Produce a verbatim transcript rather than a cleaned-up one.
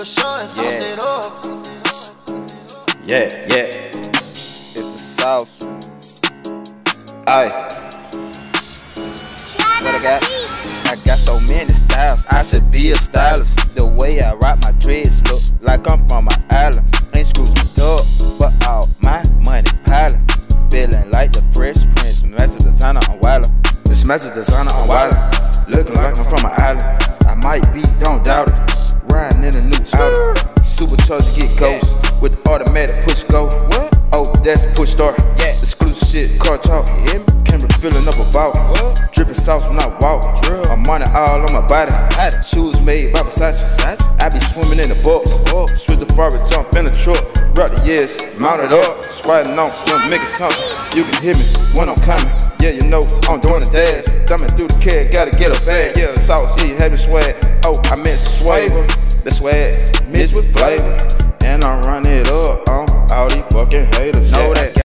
for sure, and sauce Yeah. it up. Yeah, yeah. It's the sauce. Aye. What I got? I got so many styles, I should be a stylist. The way I rock my dreads look like I'm from an island. Ain't screws me up, but all my money piling. Feeling like the Fresh Prince, master designer on Wilder. This master designer on Wilder. Looking like I'm from an island. I might be, don't doubt it. Riding in a new Audi. Supercharger get ghost with automatic push go. Oh, that's push start. Exclusive shit, car talk. Camera filling up a vault. Dripping sauce when I walk. I'm money all on my body. Shoes made by Versace. I be swimming in the box. Switch the Ferrari, jump in the truck. Rock the years, mounted up. Spiding on, young Mickey Thompson. You can hear me when I'm coming. Yeah, you know I'm doing the dash. Thumbing through the kid, gotta get a bag. Yeah, sauce, yeah, you having swag. Oh, I meant swag. The swag mixed with flavor.